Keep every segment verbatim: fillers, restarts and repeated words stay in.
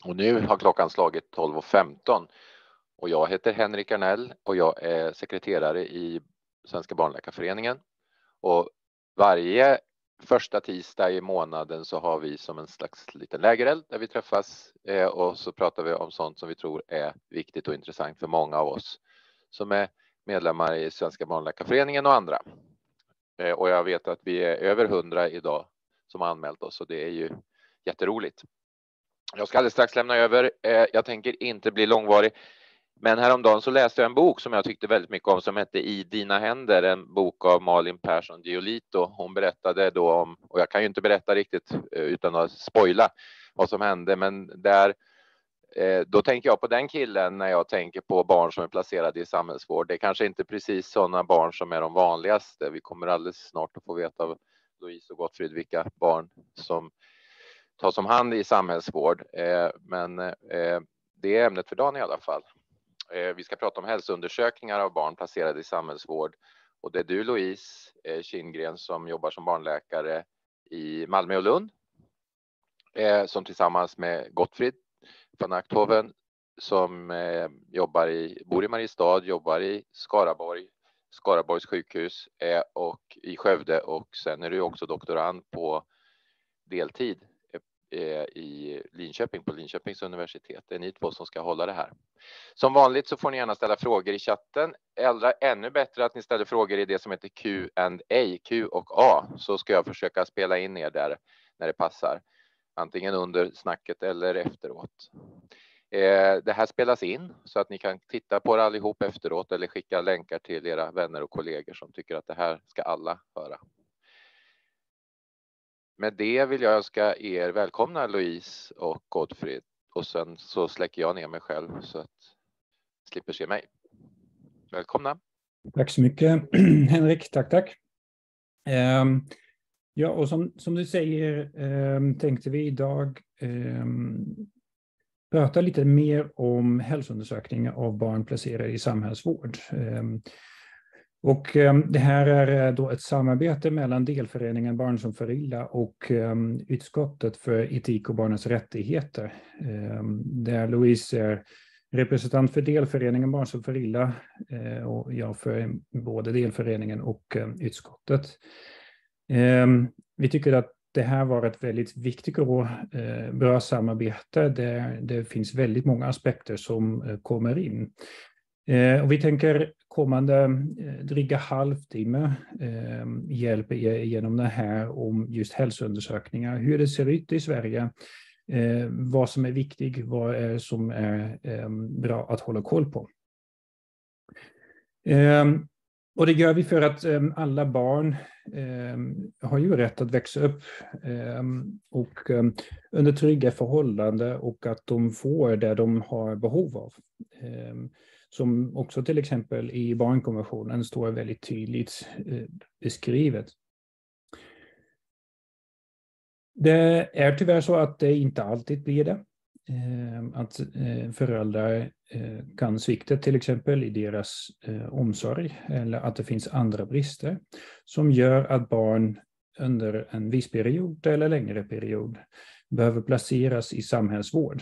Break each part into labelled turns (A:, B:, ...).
A: Och nu har klockan slagit tolv och femton och jag heter Henrik Arnell och jag är sekreterare i Svenska barnläkarföreningen. Och varje första tisdag i månaden så har vi som en slags liten lägereld där vi träffas eh, och så pratar vi om sånt som vi tror är viktigt och intressant för många av oss som är medlemmar i Svenska barnläkarföreningen och andra. Eh, och jag vet att vi är över hundra idag som har anmält oss och det är ju jätteroligt. Jag ska alldeles strax lämna över. Eh, jag tänker inte bli långvarig. Men häromdagen så läste jag en bok som jag tyckte väldigt mycket om som hette I dina händer, en bok av Malin Persson Giolito. Hon berättade då om, och jag kan ju inte berätta riktigt utan att spoila vad som hände, men där, då tänker jag på den killen när jag tänker på barn som är placerade i samhällsvård. Det är kanske inte precis sådana barn som är de vanligaste. Vi kommer alldeles snart att få veta av Louise och Gottfrid vilka barn som tas om hand i samhällsvård. Men det är ämnet för dagen i alla fall. Vi ska prata om hälsoundersökningar av barn placerade i samhällsvård. Och det är du, Louise Kindgren, som jobbar som barnläkare i Malmö och Lund. Som tillsammans med Gottfrid van Achthoven som jobbar i, bor i Mariestad, jobbar i Skaraborg, Skaraborgs sjukhus och i Skövde. Och sen är du också doktorand på deltid i Linköping på Linköpings universitet. Det är ni två som ska hålla det här. Som vanligt så får ni gärna ställa frågor i chatten. Eller ännu bättre att ni ställer frågor i det som heter Q and A, Q och A. Så ska jag försöka spela in er där när det passar. Antingen under snacket eller efteråt. Det här spelas in så att ni kan titta på det allihop efteråt eller skicka länkar till era vänner och kollegor som tycker att det här ska alla höra. Med det vill jag önska er välkomna, Louise och Gottfrid. Och sen så släcker jag ner mig själv så att ni slipper se mig. Välkomna.
B: Tack så mycket, Henrik. Tack, tack. Um, ja, och som, som du säger um, tänkte vi idag um, prata lite mer om hälsoundersökningar av barn placerade i samhällsvård. Um, Och um, det här är då ett samarbete mellan delföreningen Barn som far illa och um, utskottet för etik och barnens rättigheter. Um, där Louise är representant för delföreningen Barn som far illa uh, och jag för både delföreningen och um, utskottet. Um, vi tycker att det här var ett väldigt viktigt och uh, bra samarbete där det finns väldigt många aspekter som uh, kommer in. Eh, och vi tänker kommande eh, dryga halvtimme eh, hjälpa er genom det här om just hälsoundersökningar, hur det ser ut i Sverige, eh, vad som är viktigt, vad är som är eh, bra att hålla koll på. Eh, och det gör vi för att eh, alla barn eh, har ju rätt att växa upp eh, och eh, under trygga förhållanden och att de får det de har behov av. Eh, Som också till exempel i barnkonventionen står väldigt tydligt eh, beskrivet. Det är tyvärr så att det inte alltid blir det. Eh, att eh, föräldrar eh, kan svikta till exempel i deras eh, omsorg eller att det finns andra brister som gör att barn under en viss period eller längre period behöver placeras i samhällsvård.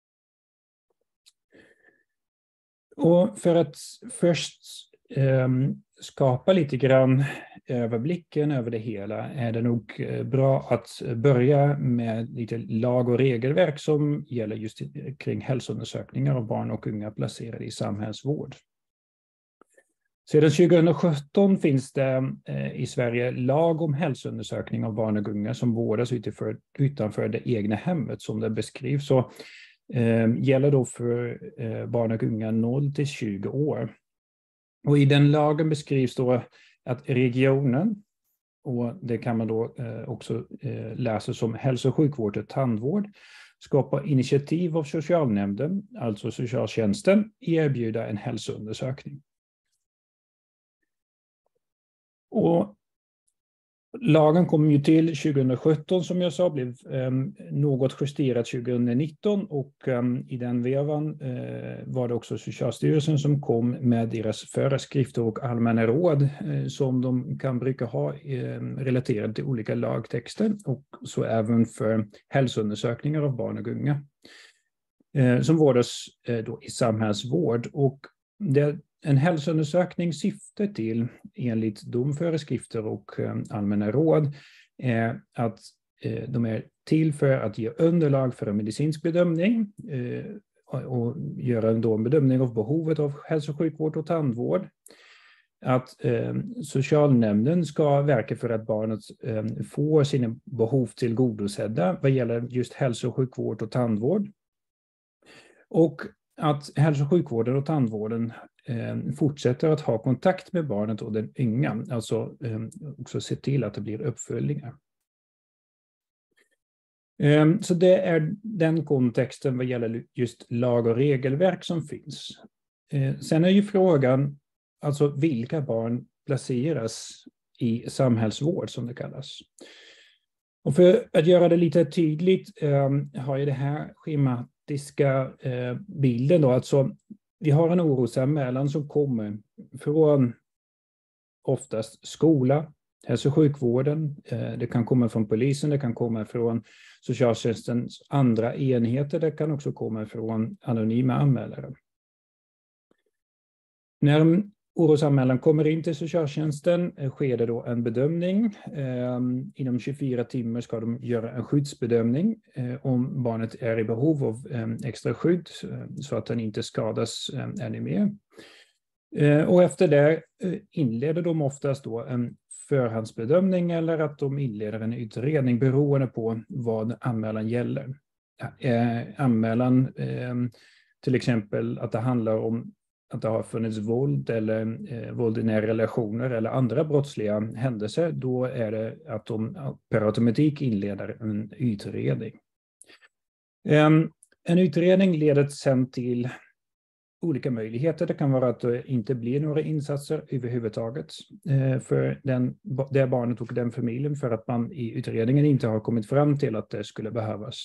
B: Och för att först eh, skapa lite grann överblicken över det hela är det nog bra att börja med lite lag- och regelverk som gäller just kring hälsoundersökningar av barn och unga placerade i samhällsvård. Sedan tjugohundrasjutton finns det eh, i Sverige lag om hälsoundersökning av barn och unga som vårdas utanför, utanför det egna hemmet som det beskrivs. Så Eh, gäller då för eh, barn och unga noll till tjugo år. Och i den lagen beskrivs då att regionen, och det kan man då eh, också eh, läsa som hälso- och sjukvård och tandvård, skapar initiativ av socialnämnden, alltså socialtjänsten, erbjuda en hälsoundersökning. Och lagen kom ju till tjugohundrasjutton som jag sa, blev um, något justerat tjugohundranitton och um, i den vevan uh, var det också Socialstyrelsen som kom med deras föreskrifter och allmänna råd uh, som de kan brukar ha uh, relaterat till olika lagtexter och så även för hälsoundersökningar av barn och unga. som vårdas då i samhällsvård. Och det en hälsoundersökning syftar till, enligt domföreskrifter och allmänna råd, är att de är till för att ge underlag för en medicinsk bedömning och göra då en bedömning av behovet av hälso- och sjukvård och tandvård. Att eh, socialnämnden ska verka för att barnet eh, får sina behov tillgodosedda vad gäller just hälso- och sjukvård och tandvård. Och att hälso- och sjukvården och tandvården eh, fortsätter att ha kontakt med barnet och den unga. Alltså eh, också se till att det blir uppföljningar. Eh, så det är den kontexten vad gäller just lag och regelverk som finns. Eh, sen är ju frågan, alltså vilka barn placeras i samhällsvård som det kallas. Och för att göra det lite tydligt eh, har jag det här schematiska eh, bilden då. Alltså, vi har en orosanmälan som kommer från oftast skola, hälso- och sjukvården. Eh, det kan komma från polisen, det kan komma från socialtjänstens andra enheter. Det kan också komma från anonyma anmälare. När orosanmälan kommer in till socialtjänsten sker det då en bedömning. Eh, inom tjugofyra timmar ska de göra en skyddsbedömning eh, om barnet är i behov av eh, extra skydd eh, så att den inte skadas eh, ännu mer. Eh, och efter det eh, inleder de oftast då en förhandsbedömning eller att de inleder en utredning beroende på vad anmälan gäller. Eh, anmälan eh, till exempel att det handlar om att det har funnits våld eller eh, våld i nära relationer eller andra brottsliga händelser, då är det att de per automatik inleder en utredning. Um, en utredning leder sedan till olika möjligheter. Det kan vara att det inte blir några insatser överhuvudtaget eh, för den, det barnet och den familjen för att man i utredningen inte har kommit fram till att det skulle behövas.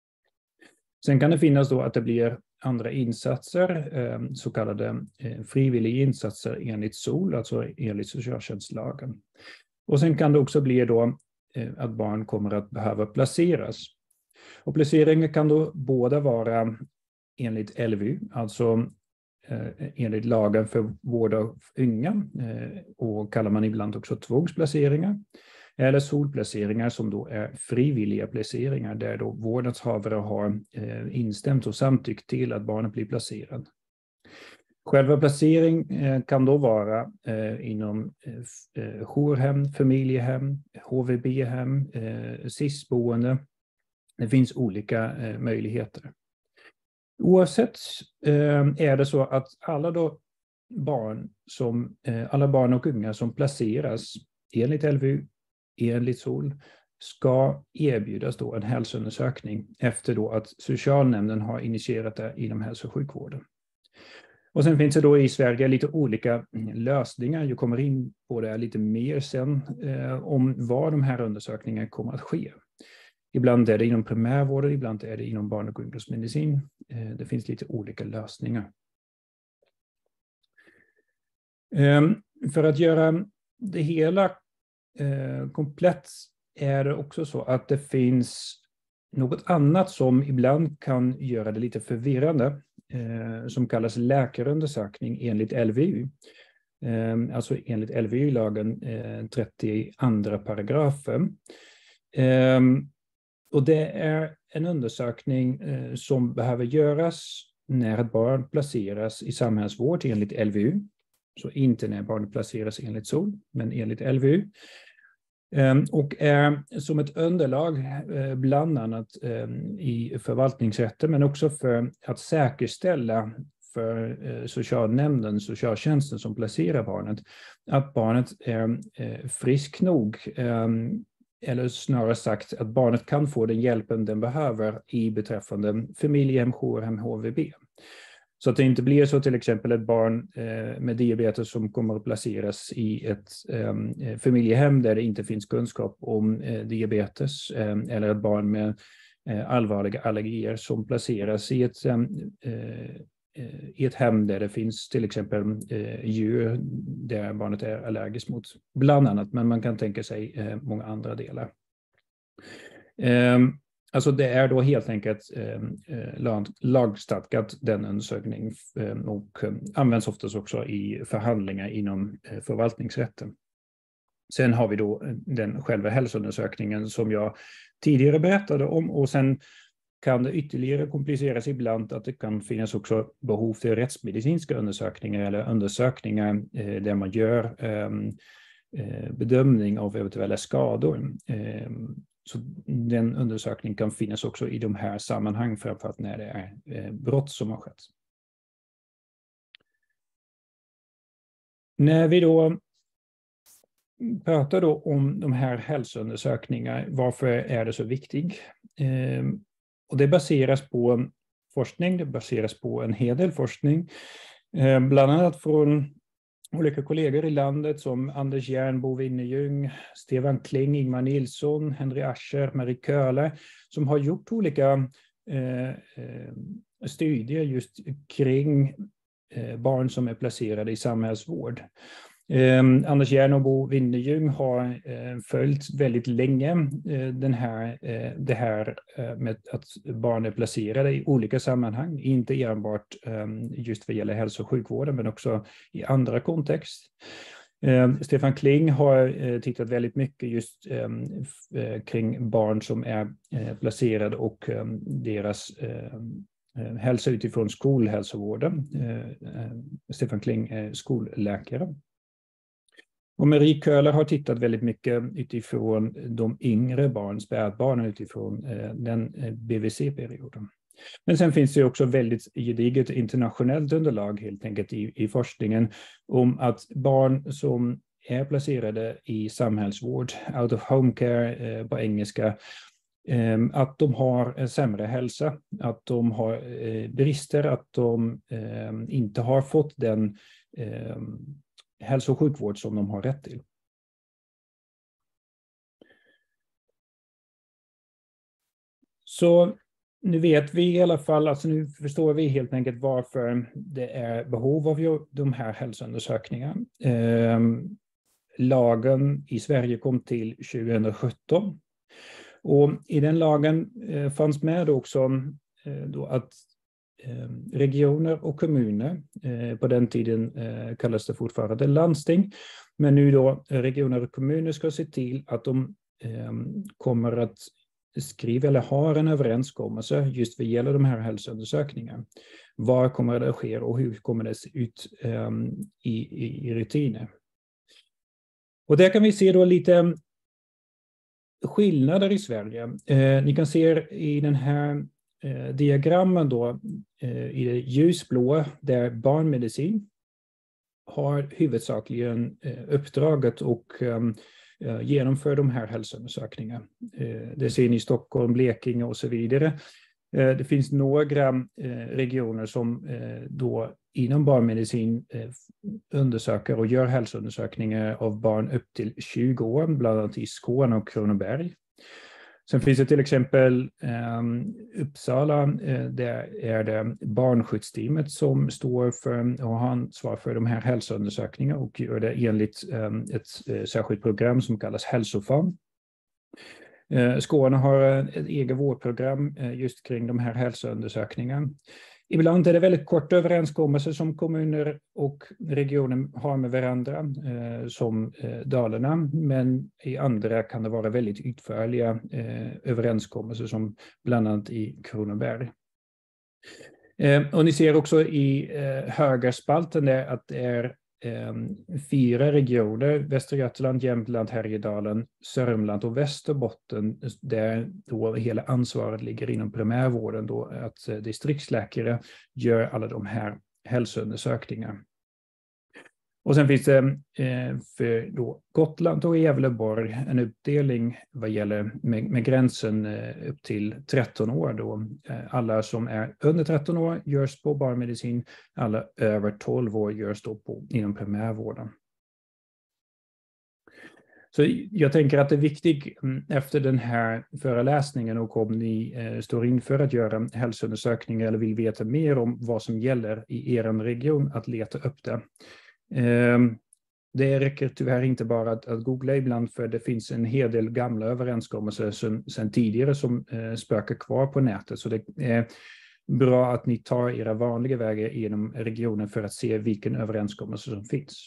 B: Sen kan det finnas då att det blir andra insatser, så kallade frivilliga insatser enligt S O L, alltså enligt socialtjänstlagen. Och sen kan det också bli då att barn kommer att behöva placeras. Och placeringen kan då både vara enligt L V U, alltså enligt lagen för vård av unga, och kallar man ibland också tvångsplaceringar. Eller S O L-placeringar som då är frivilliga placeringar där då vårdnadshavare har eh, instämt och samtyckt till att barnet blir placerad. Själva placering eh, kan då vara eh, inom eh, jourhem, familjehem, H V B-hem, eh, S I S-boende. Det finns olika eh, möjligheter. Oavsett eh, är det så att alla då barn, som, eh, alla barn och unga som placeras enligt L V U, enligt S O L, ska erbjudas då en hälsoundersökning efter då att socialnämnden har initierat det inom hälso- och sjukvården. Och sen finns det då i Sverige lite olika lösningar. Jag kommer in på det lite mer sen eh, om var de här undersökningarna kommer att ske. Ibland är det inom primärvården, ibland är det inom barn- och ungdomsmedicin. Eh, det finns lite olika lösningar. Eh, för att göra det hela Eh, komplett är det också så att det finns något annat som ibland kan göra det lite förvirrande, eh, som kallas läkarundersökning enligt L V U. Eh, alltså enligt L V U-lagen eh, trettioandra paragrafen. Eh, och det är en undersökning eh, som behöver göras när ett barn placeras i samhällsvård enligt L V U. Så inte när barnet placeras enligt S O L, men enligt L V U. Och är som ett underlag bland annat i förvaltningsrätten, men också för att säkerställa för socialnämnden, socialtjänsten som placerar barnet, att barnet är frisk nog, eller snarare sagt att barnet kan få den hjälpen den behöver i beträffande familjehem, jourhem, H V B. Så att det inte blir så till exempel ett barn eh, med diabetes som kommer att placeras i ett eh, familjehem där det inte finns kunskap om eh, diabetes, eh, eller ett barn med eh, allvarliga allergier som placeras i ett, eh, i ett hem där det finns till exempel eh, djur där barnet är allergiskt mot, bland annat, men man kan tänka sig eh, många andra delar. Eh, Alltså det är då helt enkelt eh, lag, lagstadgat den undersökning eh, och eh, används oftast också i förhandlingar inom eh, förvaltningsrätten. Sen har vi då den själva hälsoundersökningen som jag tidigare berättade om, och sen kan det ytterligare kompliceras ibland att det kan finnas också behov för rättsmedicinska undersökningar eller undersökningar eh, där man gör eh, bedömning av eventuella skador. Eh, så den undersökningen kan finnas också i de här sammanhang, framförallt när det är eh, brott som har skett. När vi då pratar då om de här hälsoundersökningarna, varför är det så viktigt? Eh, och det baseras på forskning, det baseras på en hel del forskning, eh, bland annat från olika kollegor i landet som Anders Järn, Bo Winnejung, Stefan Kling, Ingmar Nilsson, Henry Ascher, Marie Köhler, som har gjort olika eh, eh, studier just kring eh, barn som är placerade i samhällsvård. Eh, Anders Järn och Bo Winnejung har eh, följt väldigt länge eh, den här, eh, det här eh, med att barn är placerade i olika sammanhang, inte enbart eh, just vad gäller hälso- och sjukvården men också i andra kontext. Eh, Stefan Kling har eh, tittat väldigt mycket just eh, kring barn som är eh, placerade och eh, deras eh, hälsa utifrån skolhälsovården. Eh, Stefan Kling är skolläkare. Och Marie Köhler har tittat väldigt mycket utifrån de yngre barn, spädbarnen, utifrån eh, den eh, B V C-perioden. Men sen finns det också väldigt gediget internationellt underlag helt enkelt i, i forskningen om att barn som är placerade i samhällsvård, out of home care eh, på engelska, eh, att de har en sämre hälsa, att de har eh, brister, att de eh, inte har fått den eh, hälso- och sjukvård som de har rätt till. Så nu vet vi i alla fall, alltså nu förstår vi helt enkelt varför det är behov av de här hälsoundersökningarna. Eh, lagen i Sverige kom till tjugohundrasjutton. Och i den lagen eh, fanns med också eh, då att regioner och kommuner, på den tiden kallas det fortfarande landsting, men nu då regioner och kommuner ska se till att de kommer att skriva eller har en överenskommelse just vad gäller de här hälsoundersökningarna. Var kommer det att ske och hur kommer det se ut i, i, i rutiner? Och där kan vi se då lite skillnader i Sverige. Ni kan se i den här Eh, diagrammen då eh, i det ljusblåa där barnmedicin har huvudsakligen eh, uppdraget och eh, genomför de här hälsoundersökningarna. Eh, det ser ni i Stockholm, Blekinge och så vidare. Eh, det finns några eh, regioner som eh, då inom barnmedicin eh, undersöker och gör hälsoundersökningar av barn upp till tjugo år, bland annat i Skåne och Kronoberg. Sen finns det till exempel eh, Uppsala, eh, där är det barnskyddsteamet som står för och har ansvar för de här hälsoundersökningarna och gör det enligt eh, ett eh, särskilt program som kallas Hälsofam. Eh, Skåne har ett eget vårdprogram eh, just kring de här hälsoundersökningarna. Ibland är det väldigt korta överenskommelser som kommuner och regioner har med varandra, eh, som eh, Dalarna, men i andra kan det vara väldigt utförliga eh, överenskommelser som bland annat i Kronoberg. Eh, och ni ser också i eh, högerspalten där att det är eh, fyra regioner, Västra Götaland, Jämtland, Härjedalen, Sörmland och Västerbotten, där då hela ansvaret ligger inom primärvården, då att eh, distriktsläkare gör alla de här hälsoundersökningarna. Och sen finns det eh, för då Gotland och Gävleborg en uppdelning vad gäller med, med gränsen eh, upp till tretton år. Då. Eh, alla som är under tretton år görs på barnmedicin, alla över tolv år görs då på, inom primärvården. Så jag tänker att det är viktigt efter den här föreläsningen och om ni eh, står inför att göra hälsoundersökningar eller vill veta mer om vad som gäller i er region att leta upp det. Det räcker tyvärr inte bara att, att googla ibland, för det finns en hel del gamla överenskommelser som, sedan tidigare som eh, spökar kvar på nätet. Så det är bra att ni tar era vanliga vägar genom regionen för att se vilken överenskommelse som finns.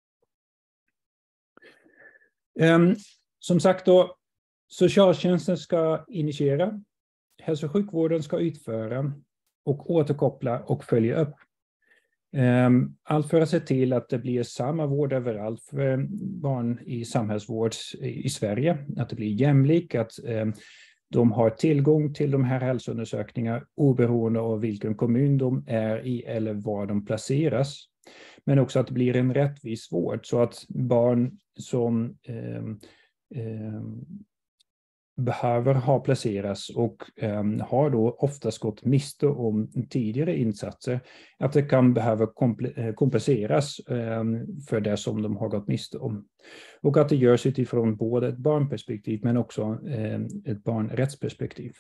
B: Um, som sagt då, socialtjänsten ska initiera, hälso- och sjukvården ska utföra och återkoppla och följa upp. Um, allt för att se till att det blir samma vård överallt för barn i samhällsvård i, i Sverige. Att det blir jämlikt, att um, de har tillgång till de här hälsoundersökningarna oberoende av vilken kommun de är i eller var de placeras. Men också att det blir en rättvis vård så att barn som eh, eh, behöver ha placeras och eh, har då oftast gått miste om tidigare insatser, att det kan behöva kompenseras eh, för det som de har gått miste om. Och att det görs utifrån både ett barnperspektiv men också eh, ett barnrättsperspektiv.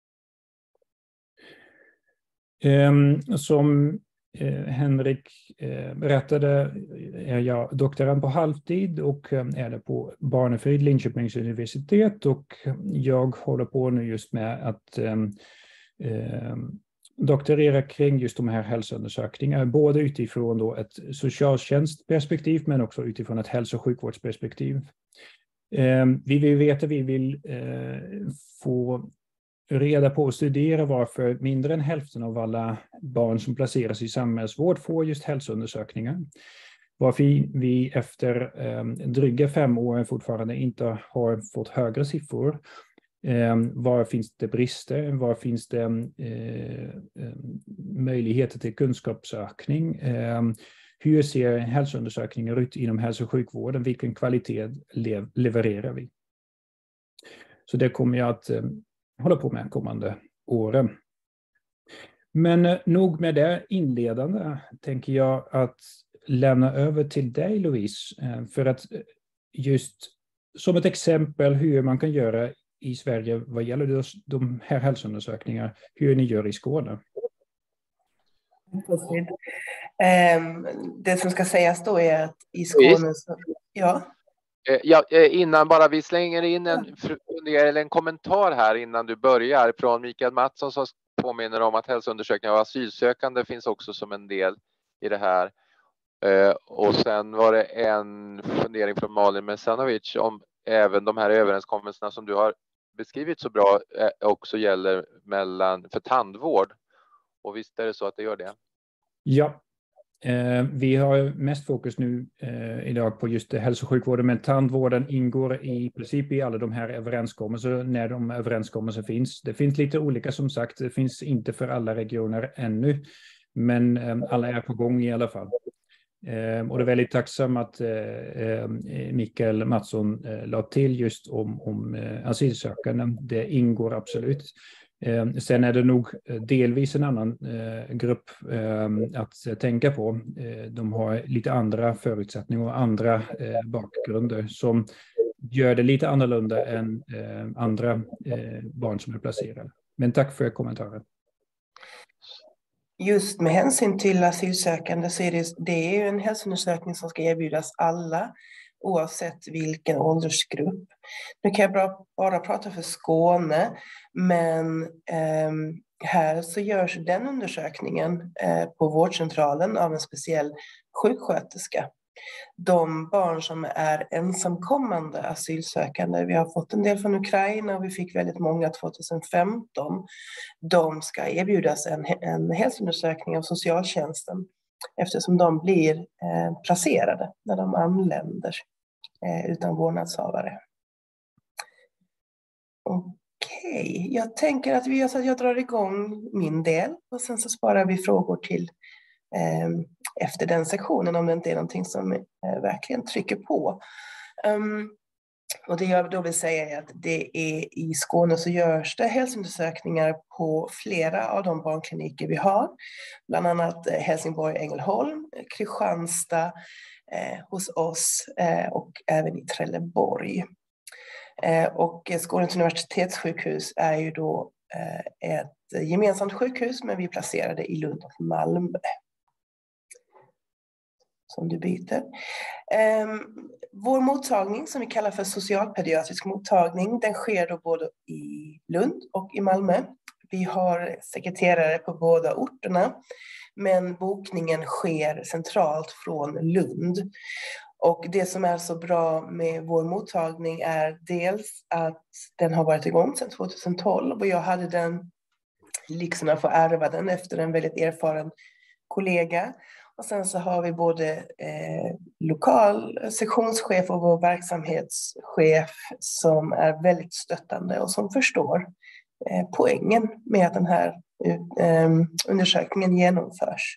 B: Eh, som eh, Henrik eh, berättade är jag doktorand på halvtid och eh, är det på Barnefrid, Linköpings universitet, och jag håller på nu just med att eh, eh, doktorera kring just de här hälsoundersökningarna, både utifrån då ett socialtjänstperspektiv men också utifrån ett hälso- och sjukvårdsperspektiv. Eh, vi vill veta, vi vill eh, få reda på och studera varför mindre än hälften av alla barn som placeras i samhällsvård får just hälsoundersökningar. Varför vi efter eh, dryga fem år fortfarande inte har fått högre siffror. Eh, var finns det brister? Var finns det eh, möjligheter till kunskapsökning? Eh, hur ser hälsoundersökningar ut inom hälso- och sjukvården? Vilken kvalitet lev- levererar vi? Så det kommer jag att eh, hålla på med kommande åren. Men eh, nog med det inledande tänker jag att lämna över till dig, Louise, eh, för att just som ett exempel hur man kan göra i Sverige vad gäller de här hälsoundersökningarna, hur ni gör i Skåne.
C: Det som ska sägas då är att i Skåne så, ja.
A: Ja, innan bara vi slänger in en, eller en kommentar här innan du börjar från Mikael Mattsson som påminner om att hälsoundersökningar av asylsökande finns också som en del i det här. Och sen var det en fundering från Malin Mesanovic om även de här överenskommelserna som du har beskrivit så bra också gäller mellan, för tandvård. Och visst är det så att det gör det?
B: Ja. Eh, vi har mest fokus nu eh, idag på just hälso- och sjukvården, men tandvården ingår i princip i alla de här överenskommelser när de överenskommelser finns. Det finns lite olika som sagt, det finns inte för alla regioner ännu, men eh, alla är på gång i alla fall. Eh, och det är väldigt tacksam att eh, Mikael Mattsson eh, la till just om, om eh, asylsökande. Det ingår absolut. Eh, sen är det nog delvis en annan eh, grupp eh, att tänka på. Eh, de har lite andra förutsättningar och andra eh, bakgrunder som gör det lite annorlunda än eh, andra eh, barn som är placerade. Men tack för kommentaren.
C: Just med hänsyn till asylsökande så är det, det är ju en hälsoundersökning som ska erbjudas alla oavsett vilken åldersgrupp. Nu kan jag bara, bara prata för Skåne, men eh, här så görs den undersökningen eh, på vårdcentralen av en speciell sjuksköterska. De barn som är ensamkommande asylsökande, vi har fått en del från Ukraina och vi fick väldigt många tjugohundrafemton, de ska erbjudas en, en hälsoundersökning av socialtjänsten eftersom de blir eh, placerade när de anländer eh, utan vårdnadshavare. Okej, jag tänker att vi, alltså, jag drar igång min del och sen så sparar vi frågor till eh, efter den sektionen om det inte är någonting som eh, verkligen trycker på. Um, och det jag då vill säga är att det är i Skåne så görs det hälsoundersökningar på flera av de barnkliniker vi har. Bland annat Helsingborg, Ängelholm, Kristianstad, eh, hos oss eh, och även i Trelleborg. Eh, och Skånes universitetssjukhus är ju då eh, ett gemensamt sjukhus, men vi är placerade i Lund och Malmö. som du byter. Vår mottagning som vi kallar för socialpediatrisk mottagning, den sker då både i Lund och i Malmö. Vi har sekreterare på båda orterna, men bokningen sker centralt från Lund. Och det som är så bra med vår mottagning är dels att den har varit igång sedan tjugohundratolv och jag hade den lyxen att få ärva den efter en väldigt erfaren kollega. Och sen så har vi både eh, lokal sektionschef och vår verksamhetschef som är väldigt stöttande och som förstår eh, poängen med att den här eh, undersökningen genomförs.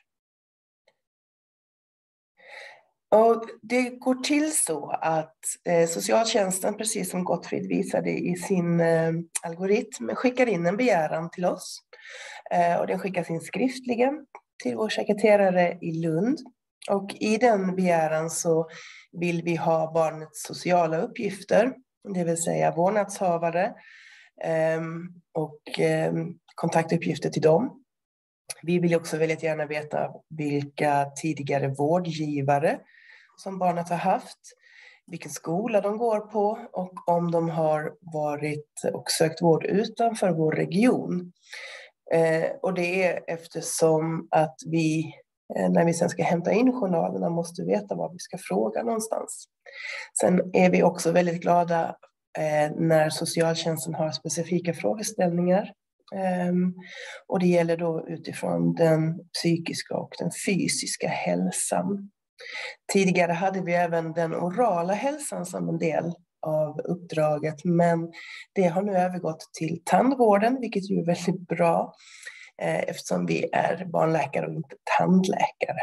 C: Och det går till så att eh, socialtjänsten, precis som Gottfrid visade i sin eh, algoritm, skickar in en begäran till oss. Eh, och den skickas in skriftligen till vår sekreterare i Lund. Och i den begäran så vill vi ha barnets sociala uppgifter, det vill säga vårdnadshavare eh, och eh, kontaktuppgifter till dem. Vi vill också väldigt gärna veta vilka tidigare vårdgivare som barnet har haft, vilken skola de går på och om de har varit och sökt vård utanför vår region. Eh, och det är eftersom att vi, eh, när vi sen ska hämta in journalerna, måste veta vad vi ska fråga någonstans. Sen är vi också väldigt glada eh, när socialtjänsten har specifika frågeställningar. Um, och det gäller då utifrån den psykiska och den fysiska hälsan. Tidigare hade vi även den orala hälsan som en del av uppdraget, men det har nu övergått till tandvården, vilket ju är väldigt bra eh, eftersom vi är barnläkare och inte tandläkare.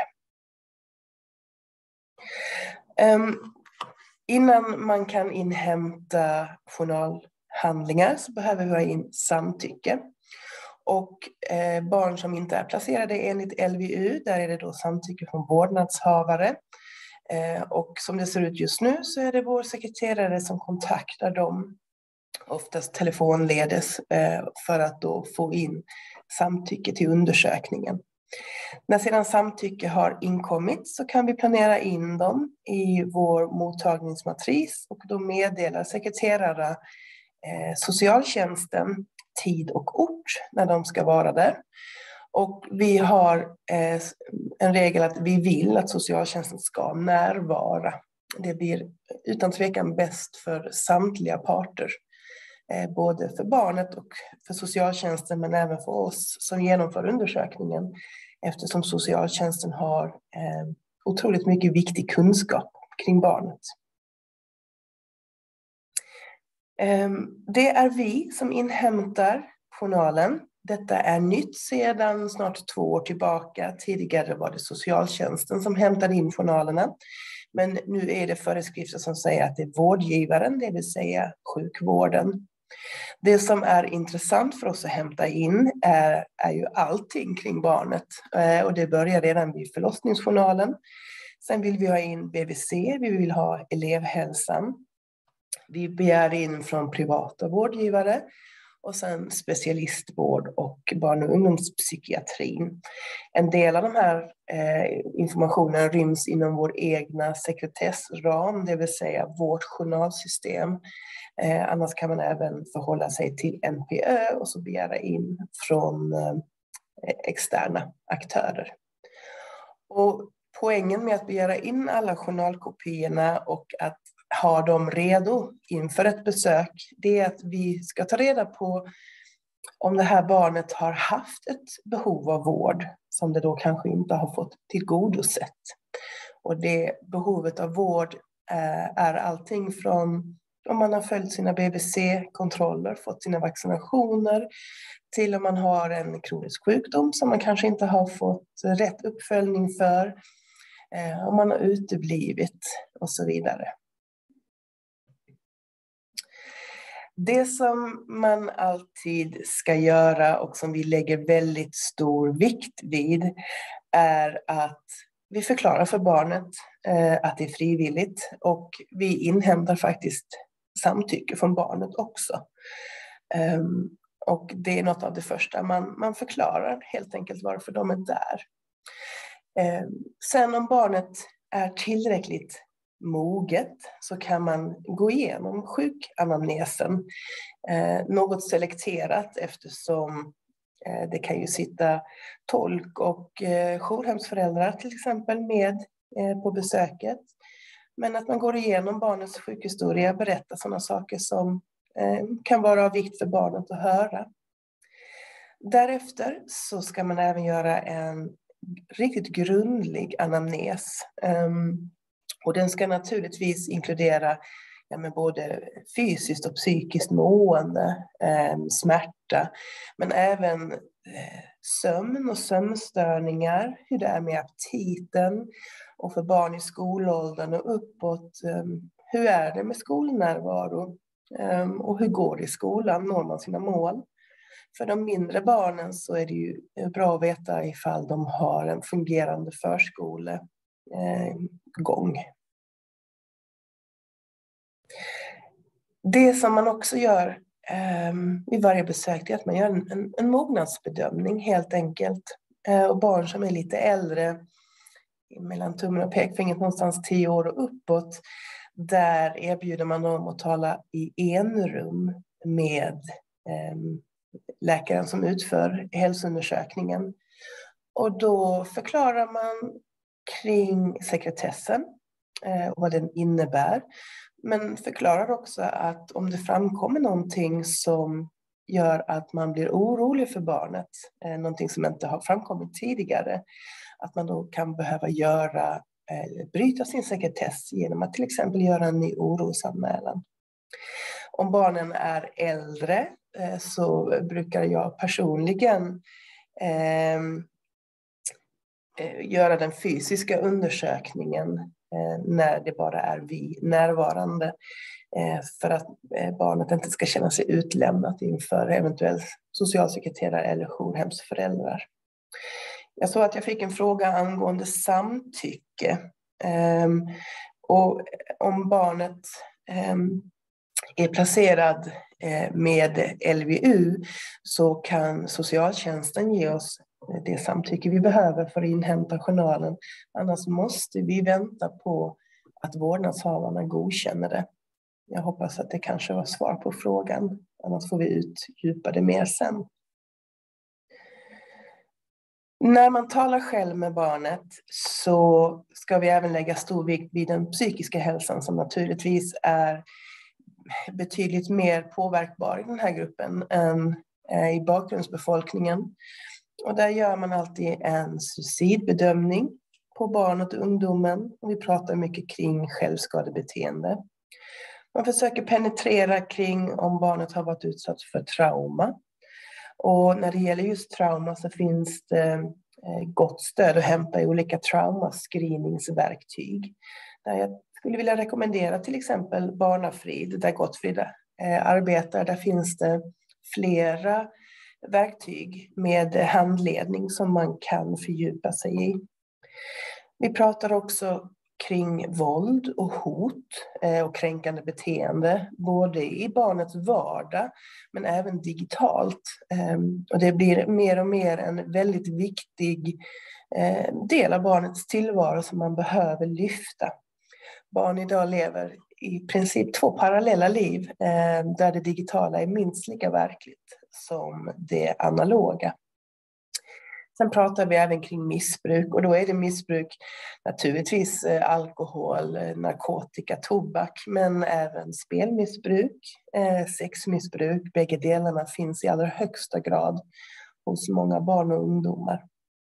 C: Um, innan man kan inhämta journalhandlingar så behöver vi ha in samtycke. Och eh, barn som inte är placerade enligt L V U, där är det då samtycke från vårdnadshavare. Eh, och som det ser ut just nu så är det vår sekreterare som kontaktar dem, oftast telefonledes, eh, för att då få in samtycke till undersökningen. När sedan samtycke har inkommit så kan vi planera in dem i vår mottagningsmatris och då meddelar sekreterare eh, socialtjänsten tid och ort när de ska vara där. Och vi har eh, en regel att vi vill att socialtjänsten ska närvara. Det blir utan tvekan bäst för samtliga parter. Eh, både för barnet och för socialtjänsten, men även för oss som genomför undersökningen. Eftersom socialtjänsten har eh, otroligt mycket viktig kunskap kring barnet. Det är vi som inhämtar journalen. Detta är nytt sedan snart två år tillbaka. Tidigare var det socialtjänsten som hämtade in journalerna. Men nu är det föreskrifter som säger att det är vårdgivaren, det vill säga sjukvården. Det som är intressant för oss att hämta in är, är ju allting kring barnet. Och det börjar redan vid förlossningsjournalen. Sen vill vi ha in B V C, vi vill ha elevhälsan. Vi begär in från privata vårdgivare och sen specialistvård och barn- och ungdomspsykiatrin. En del av de här eh, informationen ryms inom vår egna sekretessram, det vill säga vårt journalsystem. Eh, annars kan man även förhålla sig till N P Ö och så begära in från eh, externa aktörer. Och poängen med att begära in alla journalkopiorna och att ha dem redo inför ett besök, det är att vi ska ta reda på om det här barnet har haft ett behov av vård som det då kanske inte har fått tillgodosett. Och det behovet av vård är allting från om man har följt sina B V C-kontroller, fått sina vaccinationer, till om man har en kronisk sjukdom som man kanske inte har fått rätt uppföljning för, om man har uteblivit och så vidare. Det som man alltid ska göra och som vi lägger väldigt stor vikt vid är att vi förklarar för barnet att det är frivilligt och vi inhämtar faktiskt samtycke från barnet också. Och det är något av det första man, man förklarar helt enkelt varför de är där. Sen om barnet är tillräckligt moget så kan man gå igenom sjukanamnesen. Eh, något selekterat eftersom eh, det kan ju sitta tolk och eh, jourhemsföräldrar till exempel med eh, på besöket. Men att man går igenom barnets sjukhistoria, berättar sådana saker som eh, kan vara av vikt för barnet att höra. Därefter så ska man även göra en riktigt grundlig anamnes. Um, och den ska naturligtvis inkludera ja, men både fysiskt och psykiskt mående, um, smärta, men även uh, sömn och sömnstörningar, hur det är med aptiten och för barn i skolåldern och uppåt. Um, hur är det med skolnärvaro um, och hur går det i skolan? Når man sina mål? För de mindre barnen så är det ju bra att veta ifall de har en fungerande förskolegång. Det som man också gör i varje besök är att man gör en, en, en mognadsbedömning helt enkelt. Och barn som är lite äldre, mellan tummen och pekfingret någonstans tio år och uppåt, där erbjuder man dem att tala i enrum med läkaren som utför hälsoundersökningen. Och då förklarar man kring sekretessen och vad den innebär. Men förklarar också att om det framkommer någonting som gör att man blir orolig för barnet, någonting som inte har framkommit tidigare, att man då kan behöva göra, bryta sin sekretess genom att till exempel göra en ny orosanmälan. Om barnen är äldre så brukar jag personligen eh, göra den fysiska undersökningen eh, när det bara är vi närvarande eh, för att eh, barnet inte ska känna sig utlämnat inför eventuellt socialsekreterare eller jourhemsföräldrar. Jag såg att jag fick en fråga angående samtycke eh, och om barnet eh, är placerad med L V U så kan socialtjänsten ge oss det samtycke vi behöver för att inhämta journalen. Annars måste vi vänta på att vårdnadshavarna godkänner det. Jag hoppas att det kanske var svar på frågan. Annars får vi utdjupa det mer sen. När man talar själv med barnet så ska vi även lägga stor vikt vid den psykiska hälsan som naturligtvis är betydligt mer påverkbar i den här gruppen än i bakgrundsbefolkningen. Och där gör man alltid en suicidbedömning på barnet och ungdomen. Och vi pratar mycket kring självskadebeteende. Man försöker penetrera kring om barnet har varit utsatt för trauma. Och när det gäller just trauma så finns det gott stöd att hämta i olika traumascreeningsverktyg. Där jag skulle vilja rekommendera till exempel Barnafrid, där Gottfrid eh, arbetar. Där finns det flera verktyg med handledning som man kan fördjupa sig i. Vi pratar också kring våld och hot eh, och kränkande beteende, både i barnets vardag men även digitalt. Eh, och det blir mer och mer en väldigt viktig eh, del av barnets tillvaro som man behöver lyfta. Barn idag lever i princip två parallella liv eh, där det digitala är minst lika verkligt som det analoga. Sen pratar vi även kring missbruk och då är det missbruk naturligtvis eh, alkohol, narkotika, tobak men även spelmissbruk, eh, sexmissbruk. Bägge delarna finns i allra högsta grad hos många barn och ungdomar.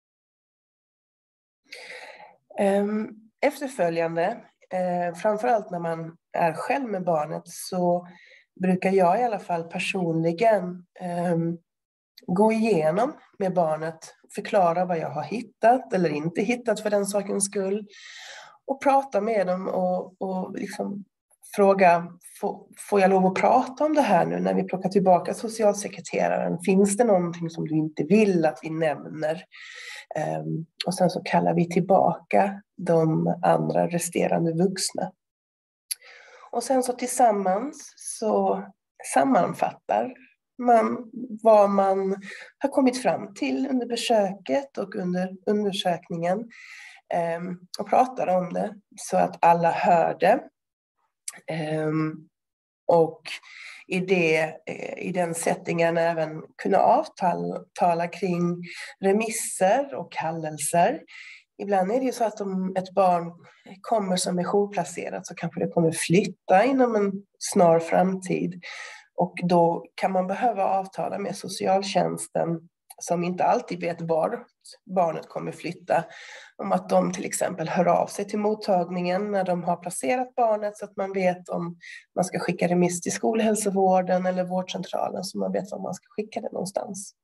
C: Eh, efterföljande Eh, framförallt när man är själv med barnet så brukar jag i alla fall personligen eh, gå igenom med barnet, förklara vad jag har hittat eller inte hittat för den sakens skull och prata med dem och, och liksom fråga, får, får jag lov att prata om det här nu när vi plockar tillbaka socialsekreteraren? Finns det någonting som du inte vill att vi nämner? Um, och sen så kallar vi tillbaka de andra resterande vuxna. Och sen så tillsammans så sammanfattar man, vad man har kommit fram till under besöket och under undersökningen eh, och pratar om det så att alla hör det. Eh, och i, det, i den settingen även kunna avtala kring remisser och kallelser. Ibland är det ju så att om ett barn kommer som är jourplacerat så kanske det kommer flytta inom en snar framtid. Och då kan man behöva avtala med socialtjänsten som inte alltid vet var barnet kommer flytta. Om att de till exempel hör av sig till mottagningen när de har placerat barnet så att man vet om man ska skicka remiss till skolhälsovården eller vårdcentralen så man vet om man ska skicka det någonstans.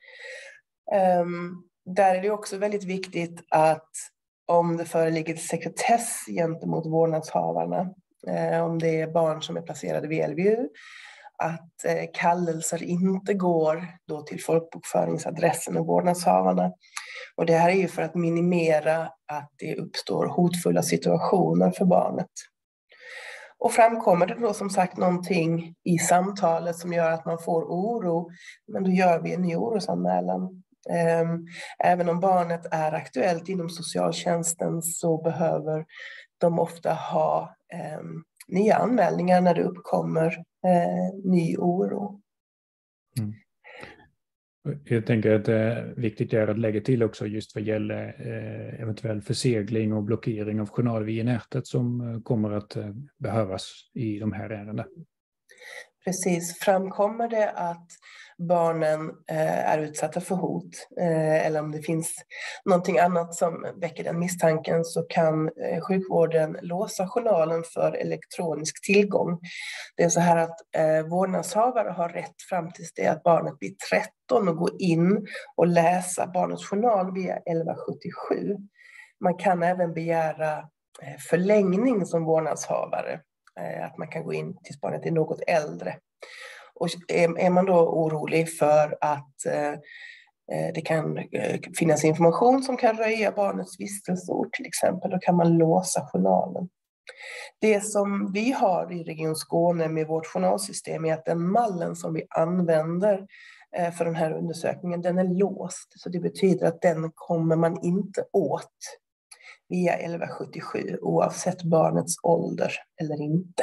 C: Um, där är det också väldigt viktigt att om det föreligger sekretess gentemot vårdnadshavarna, eh, om det är barn som är placerade vid L V U, att eh, kallelser inte går då till folkbokföringsadressen och vårdnadshavarna. Och det här är ju för att minimera att det uppstår hotfulla situationer för barnet. Och framkommer det då som sagt någonting i samtalet som gör att man får oro, men då gör vi en ny orosanmälan. Även om barnet är aktuellt inom socialtjänsten så behöver de ofta ha eh, nya anmälningar när det uppkommer eh, ny oro.
B: Mm. Jag tänker att det är viktigt är att lägga till också just vad gäller eh, eventuell försegling och blockering av journal i nätet som kommer att eh, behövas i de här ärendena.
C: Precis, framkommer det att barnen eh, är utsatta för hot eh, eller om det finns någonting annat som väcker den misstanken så kan eh, sjukvården låsa journalen för elektronisk tillgång. Det är så här att eh, vårdnadshavare har rätt fram tills det att barnet blir tretton och gå in och läsa barnets journal via elva sjuttiosju. Man kan även begära eh, förlängning som vårdnadshavare. Att man kan gå in tills barnet är något äldre. Och är man då orolig för att eh, det kan finnas information som kan röja barnets vistelseort till exempel, då kan man låsa journalen. Det som vi har i Region Skåne med vårt journalsystem är att den mallen som vi använder för den här undersökningen, den är låst. Så det betyder att den kommer man inte åt via elva sjuttiosju oavsett barnets ålder eller inte.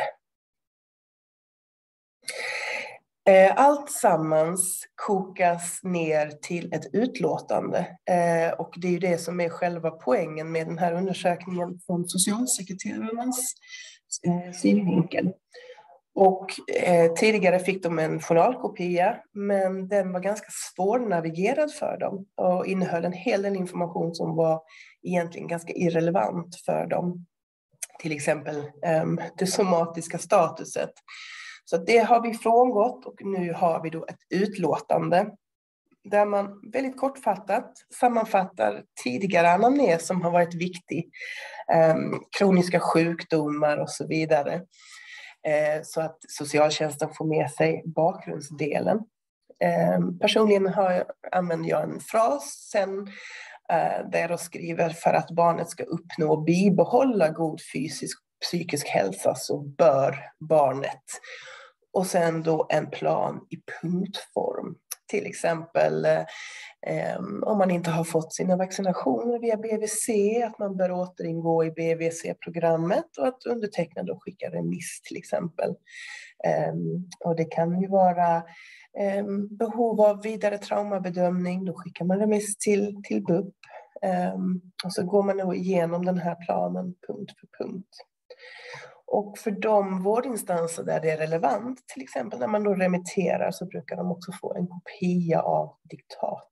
C: Allt sammans kokas ner till ett utlåtande och det är ju det som är själva poängen med den här undersökningen från socialsekreterarnas synvinkel. Och eh, tidigare fick de en journalkopia, men den var ganska svårnavigerad för dem och innehöll en hel del information som var egentligen ganska irrelevant för dem. Till exempel eh, det somatiska statuset. Så det har vi frångått och nu har vi då ett utlåtande där man väldigt kortfattat sammanfattar tidigare anamnes som har varit viktig, eh, kroniska sjukdomar och så vidare. Så att socialtjänsten får med sig bakgrundsdelen. Personligen har, använder jag en fras sen där jag skriver för att barnet ska uppnå och bibehålla god fysisk och psykisk hälsa så bör barnet. Och sen då en plan i punktform. Till exempel eh, om man inte har fått sina vaccinationer via B V C, att man bör återingå i B V C-programmet och att underteckna och skicka remiss till exempel. Eh, och det kan ju vara eh, behov av vidare traumabedömning, då skickar man remiss till, till B U P. Eh, och så går man då igenom den här planen punkt för punkt. Och för de vårdinstanser där det är relevant, till exempel när man då remitterar, så brukar de också få en kopia av diktatet.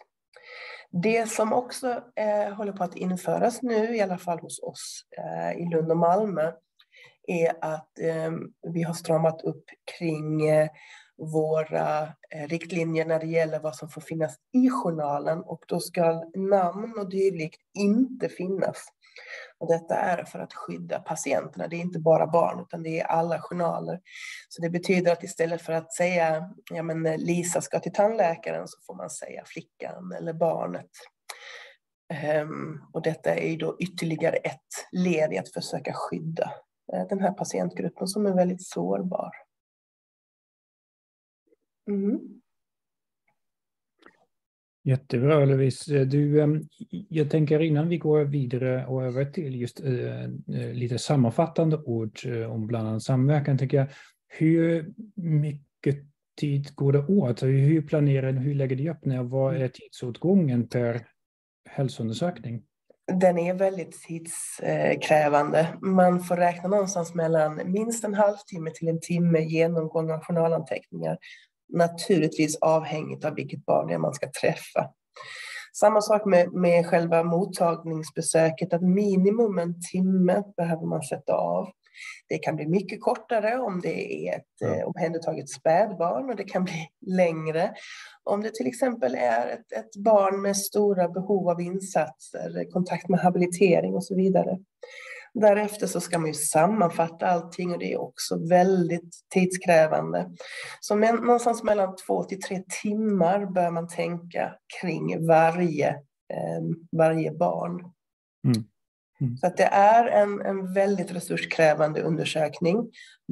C: Det som också eh, håller på att införas nu, i alla fall hos oss eh, i Lund och Malmö, är att eh, vi har stramat upp kring eh, våra eh, riktlinjer när det gäller vad som får finnas i journalen, och då ska namn och dylikt inte finnas. Och detta är för att skydda patienterna. Det är inte bara barn utan det är alla journaler. Så det betyder att istället för att säga ja, men Lisa ska till tandläkaren, så får man säga flickan eller barnet. Um, och detta är ju då ytterligare ett led i att försöka skydda uh, den här patientgruppen som är väldigt sårbar. Mm.
B: Jättebra, Louise. Du, jag tänker innan vi går vidare och över till just uh, lite sammanfattande ord om bland annat samverkan, tänker jag, hur mycket tid går det åt? Hur planerar ni, hur lägger ni upp det? Vad är tidsåtgången per hälsoundersökning?
C: Den är väldigt tidskrävande. Man får räkna någonstans mellan minst en halvtimme till en timme genomgång av journalanteckningar. Naturligtvis avhängigt av vilket barn det är man ska träffa. Samma sak med, med själva mottagningsbesöket, att minimum en timme behöver man sätta av. Det kan bli mycket kortare om det är ett ja. eh, omhändertaget spädbarn, och det kan bli längre om det till exempel är ett, ett barn med stora behov av insatser, kontakt med habilitering och så vidare. Därefter så ska man ju sammanfatta allting, och det är också väldigt tidskrävande. Så men, någonstans mellan två till tre timmar bör man tänka kring varje, eh, varje barn.
B: Mm. Mm.
C: Så att det är en, en väldigt resurskrävande undersökning.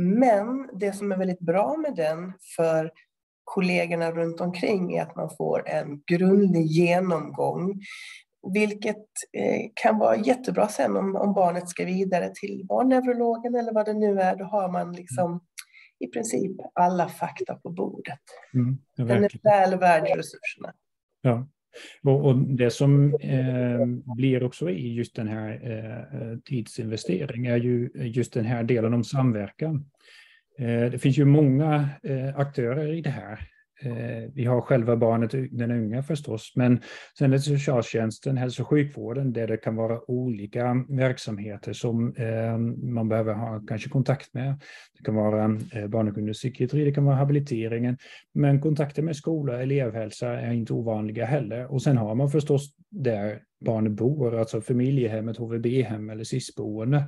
C: Men det som är väldigt bra med den för kollegorna runt omkring är att man får en grundlig genomgång. Vilket eh, kan vara jättebra sen om, om barnet ska vidare till barnneurologen eller vad det nu är. Då har man liksom i princip alla fakta på bordet.
B: Mm,
C: den är väl värd resurserna.
B: Ja. Och, och det som eh, blir också i just den här eh, tidsinvesteringen är ju just den här delen om samverkan. Eh, det finns ju många eh, aktörer i det här. Eh, vi har själva barnet, den unga förstås, men sen är det socialtjänsten, hälso- och sjukvården, där det kan vara olika verksamheter som eh, man behöver ha kanske kontakt med. Det kan vara eh, barn- och ungdomspsykiatri, det kan vara habiliteringen, men kontakter med skola, elevhälsa är inte ovanliga heller. Och sen har man förstås där barnen bor, alltså familjehemmet, H V B-hem eller S I S-boende.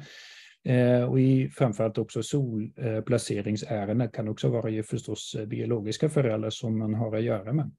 B: Eh, och i framförallt också solplaceringsärenden kan också vara ju förstås biologiska föräldrar som man har att göra med.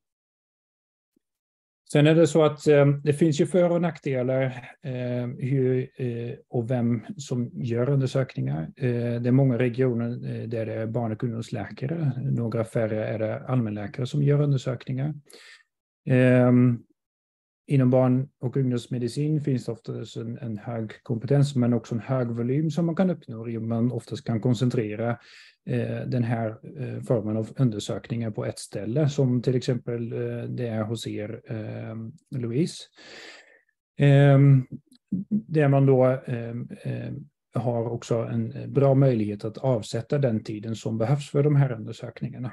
B: Sen är det så att eh, det finns ju för- och nackdelar eh, hur eh, och vem som gör undersökningar. Eh, det är många regioner eh, där det är barn- och ungdomsläkare. Några färre är det allmänläkare som gör undersökningar. Eh, Inom barn- och ungdomsmedicin finns det oftast en, en hög kompetens, men också en hög volym som man kan uppnå. Man oftast kan koncentrera eh, den här eh, formen av undersökningar på ett ställe, som till exempel eh, det är hos er, eh, Louise. Eh, där man då eh, eh, har också en bra möjlighet att avsätta den tiden som behövs för de här undersökningarna.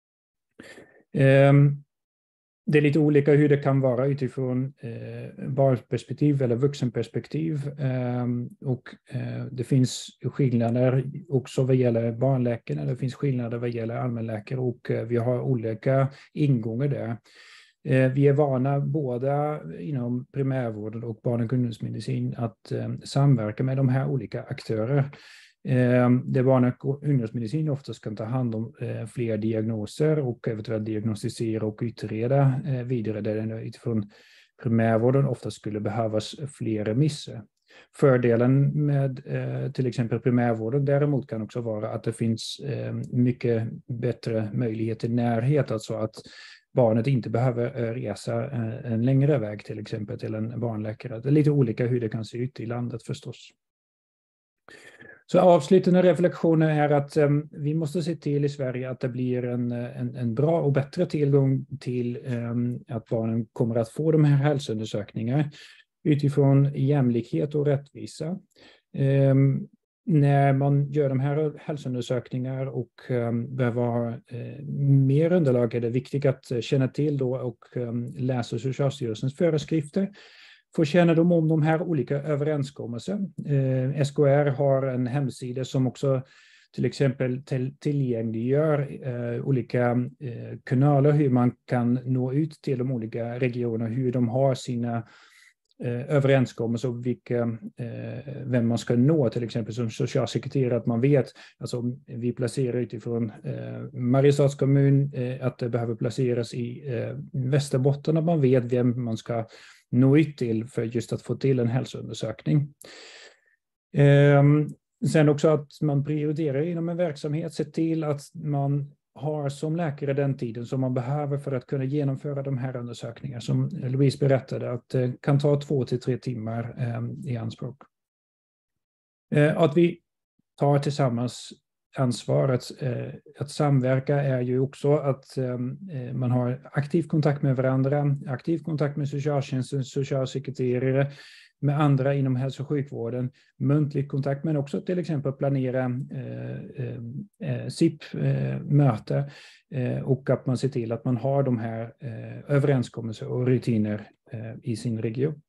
B: Eh, Det är lite olika hur det kan vara utifrån eh, barnperspektiv eller vuxenperspektiv. Eh, och eh, det finns skillnader också vad gäller barnläkare. Det finns skillnader vad gäller allmänläkare, och eh, vi har olika ingångar där. Eh, vi är vana båda inom primärvården och barn- och ungdomsmedicin att eh, samverka med de här olika aktörer. Det barn- och ungdomsmedicin oftast kan ta hand om fler diagnoser och eventuellt diagnostisera och utreda vidare, där det utifrån primärvården ofta skulle behövas fler remisser. Fördelen med till exempel primärvården däremot kan också vara att det finns mycket bättre möjlighet till närhet, alltså att barnet inte behöver resa en längre väg till exempel till en barnläkare. Det är lite olika hur det kan se ut i landet förstås. Så avslutande reflektioner är att um, vi måste se till i Sverige att det blir en, en, en bra och bättre tillgång till um, att barnen kommer att få de här hälsoundersökningar utifrån jämlikhet och rättvisa. Um, när man gör de här hälsoundersökningar och um, behöver ha uh, mer underlag är det viktigt att känna till då och um, läsa Socialstyrelsens föreskrifter. Få kännedom om de här olika överenskommelserna. Eh, S K R har en hemsida som också till exempel till, tillgängliggör eh, olika eh, kanaler, hur man kan nå ut till de olika regionerna, hur de har sina eh, överenskommelser och vilka, eh, vem man ska nå, till exempel som socialsekreterare, att man vet, alltså vi placerar utifrån eh, Mariestads kommun eh, att det behöver placeras i eh, Västerbotten, att man vet vem man ska nå ut till för just att få till en hälsoundersökning. Eh, sen också att man prioriterar inom en verksamhet, se till att man har som läkare den tiden som man behöver för att kunna genomföra de här undersökningarna. Som Louise berättade, att det kan ta två till tre timmar eh, i anspråk. Eh, att vi tar tillsammans ansvaret eh, att samverka är ju också att eh, man har aktiv kontakt med varandra, aktiv kontakt med socialtjänsten, socialsekreterare, med andra inom hälso- och sjukvården, muntlig kontakt, men också till exempel planera eh, eh, S I P-möte eh, och att man ser till att man har de här eh, överenskommelser och rutiner eh, i sin region.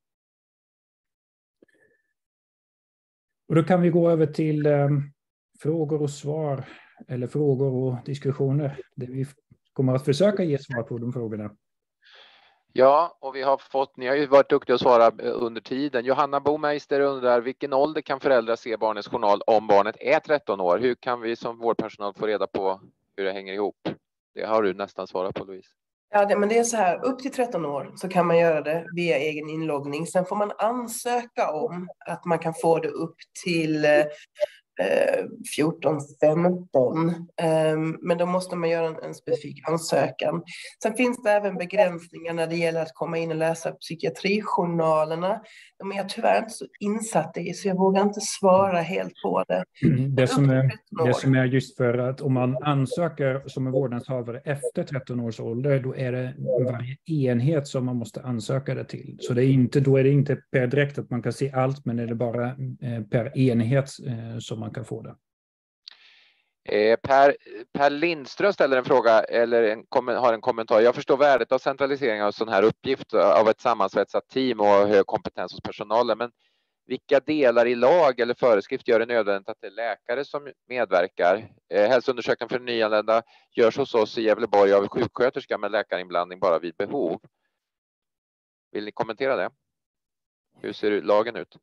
B: Och då kan vi gå över till eh, frågor och svar, eller frågor och diskussioner, där vi kommer att försöka ge svar på de frågorna.
A: Ja, och vi har fått, ni har ju varit duktiga att svara under tiden. Johanna Bomeister undrar, vilken ålder kan föräldrar se barnets journal om barnet är tretton år? Hur kan vi som vårdpersonal få reda på hur det hänger ihop? Det har du nästan svarat på, Louise.
C: Ja, det, men det är så här, upp till tretton år så kan man göra det via egen inloggning. Sen får man ansöka om att man kan få det upp till eh, fjorton femton, men då måste man göra en, en specifik ansökan. Sen finns det även begränsningar när det gäller att komma in och läsa psykiatrijournalerna. De är jag tyvärr inte så insatt i, så jag vågar inte svara helt på det.
B: Det som är, det som är just för att om man ansöker som en vårdnadshavare efter tretton års ålder, då är det varje enhet som man måste ansöka det till. Så det är inte, då är det inte per direkt att man kan se allt, men är det bara per enhet som man kan få det.
A: Eh, per, per Lindström ställer en fråga eller en, har en kommentar. Jag förstår värdet av centralisering av sån här uppgift av ett sammansvetsat team och hög kompetens hos personalen. Men vilka delar i lag eller föreskrift gör det nödvändigt att det är läkare som medverkar? Eh, hälsoundersökningen för nyanlända görs hos oss i Gävleborg av sjuksköterska med läkarinblandning bara vid behov. Vill ni kommentera det? Hur ser lagen ut?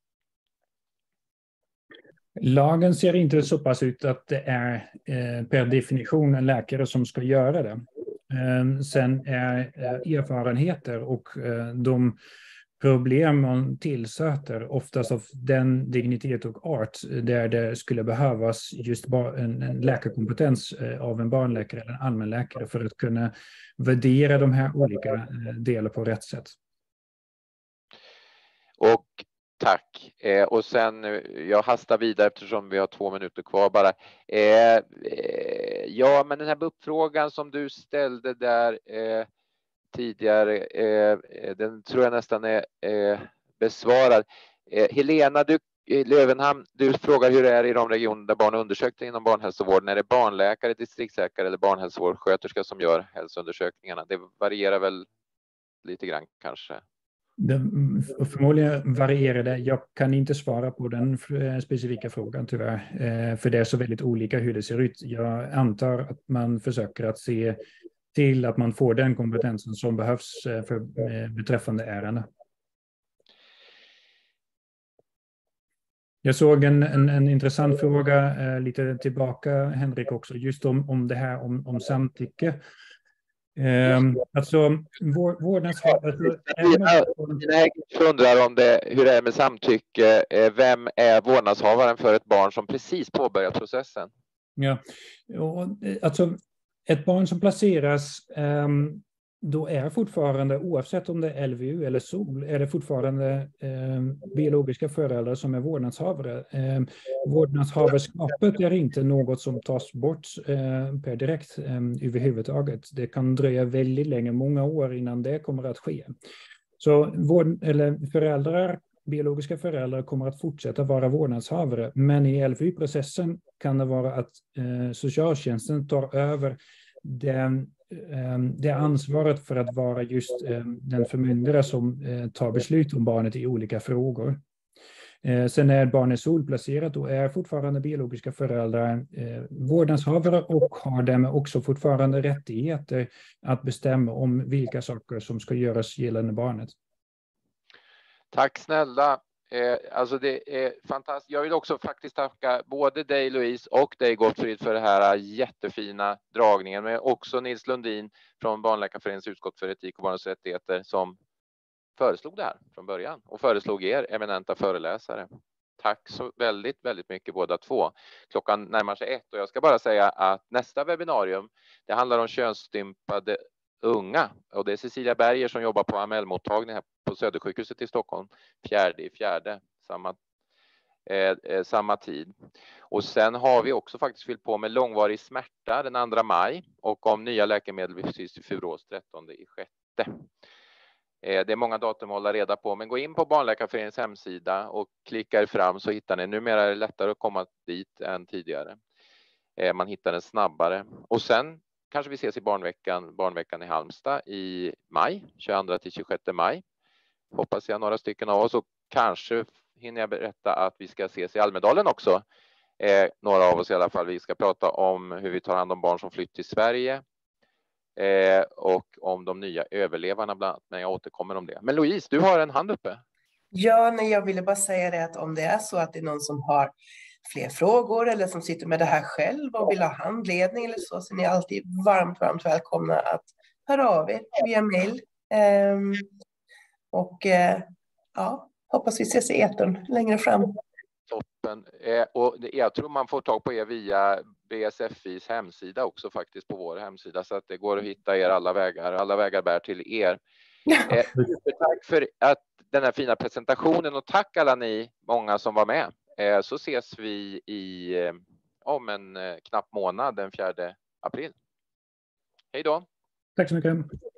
B: Lagen ser inte så pass ut att det är eh, per definition en läkare som ska göra det. Eh, sen är eh, erfarenheter och eh, de problem man tillsätter oftast av den dignitet och art där det skulle behövas just en, en läkarkompetens eh, av en barnläkare eller en allmänläkare för att kunna värdera de här olika eh, delarna på rätt sätt.
A: Och tack. Eh, och sen, jag hastar vidare eftersom vi har två minuter kvar bara. Eh, eh, ja, men den här uppfrågan som du ställde där eh, tidigare, eh, den tror jag nästan är eh, besvarad. Eh, Helena du, Lövenhamn, du frågar hur det är i de regioner där barn undersöks inom barnhälsovården. Är det barnläkare, distriktsläkare eller barnhälsovårdssköterska som gör hälsoundersökningarna? Det varierar väl lite grann kanske.
B: Det, förmodligen varierar det. Jag kan inte svara på den specifika frågan tyvärr. För det är så väldigt olika hur det ser ut. Jag antar att man försöker att se till att man får den kompetensen som behövs för beträffande ärenden. Jag såg en, en, en intressant fråga eh, lite tillbaka, Henrik, också, just om, om det här om, om samtycke. Eh, alltså, vår, vårdnadshavare...
A: Jag undrar om det, hur det är med samtycke. Vem är vårdnadshavaren för ett barn som precis påbörjat processen?
B: Ja, och, alltså ett barn som placeras... Eh, då är fortfarande, oavsett om det är L V U eller S O L, är det fortfarande eh, biologiska föräldrar som är vårdnadshavare. Eh, vårdnadshavarskapet är inte något som tas bort eh, per direkt eh, överhuvudtaget. Det kan dröja väldigt länge, många år innan det kommer att ske. Så vård, eller föräldrar, biologiska föräldrar kommer att fortsätta vara vårdnadshavare, men i L V U-processen kan det vara att eh, socialtjänsten tar över den det ansvaret för att vara just den förmyndare som tar beslut om barnet i olika frågor. Sen när barnet är S O L-placerat, då är fortfarande biologiska föräldrar vårdnadshavare och har därmed också fortfarande rättigheter att bestämma om vilka saker som ska göras gällande barnet.
A: Tack snälla. Eh, alltså det är fantastiskt. Jag vill också faktiskt tacka både dig Louise och dig Gottfrid för det här jättefina dragningen, men också Nils Lundin från Barnläkarföreningens utskott för etik och barnens rättigheter som föreslog det här från början och föreslog er eminenta föreläsare. tack så väldigt, väldigt mycket båda två. Klockan närmar sig ett och jag ska bara säga att nästa webbinarium, det handlar om könsstympade unga. Och det är Cecilia Berger som jobbar på A M L-mottagningen här på Södersjukhuset i Stockholm. Fjärde i fjärde, samma, eh, samma tid. Och sen har vi också faktiskt fyllt på med långvarig smärta den andra maj. Och om nya läkemedel vid cystisk fibros trettonde i sjätte. Det är många datum att hålla reda på, men gå in på Barnläkarföreningens hemsida och klicka er fram så hittar ni. Numera är det lättare att komma dit än tidigare. Man hittar den snabbare. Och sen kanske vi ses i barnveckan, barnveckan i Halmstad i maj, tjugoandra till tjugosjätte maj. Hoppas jag några stycken av oss, och kanske hinner jag berätta att vi ska ses i Almedalen också. Eh, några av oss i alla fall. Vi ska prata om hur vi tar hand om barn som flytt till Sverige. Eh, och om de nya överlevarna bland annat, men jag återkommer om det. Men Louise, du har en hand uppe.
C: Ja, nej, jag ville bara säga det att om det är så att det är någon som har fler frågor eller som sitter med det här själv och vill ha handledning eller så, så är ni alltid varmt, varmt välkomna att höra av er via mail. Um, och uh, ja, hoppas vi ses i etern längre fram.
A: Toppen. Eh, och jag tror man får tag på er via B S F I:s hemsida också faktiskt, på vår hemsida, så att det går att hitta er alla vägar. Alla vägar bär till er. Eh, tack för att den här fina presentationen och tack alla ni många som var med. Eh, så ses vi i eh, om en eh, knapp månad den fjärde april. Hej då.
B: Tack så mycket.